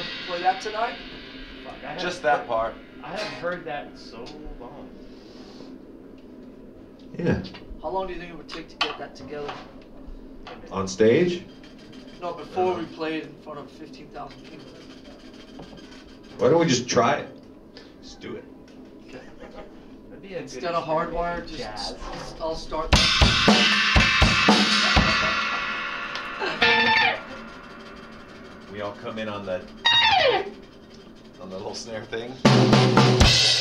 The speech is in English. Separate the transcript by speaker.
Speaker 1: play that tonight?
Speaker 2: Fuck,
Speaker 3: Just that part.
Speaker 2: I haven't heard that in so long.
Speaker 4: Yeah.
Speaker 1: How long do you think it would take to get that together?
Speaker 4: On stage?
Speaker 1: No, before we played in front of 15,000 people.
Speaker 4: Why don't we just try it? Just do it.
Speaker 1: Okay.
Speaker 2: That'd be a
Speaker 1: Instead
Speaker 2: good
Speaker 1: of hardwire,
Speaker 2: jazz.
Speaker 1: just I'll start.
Speaker 3: We all come in on the little snare thing.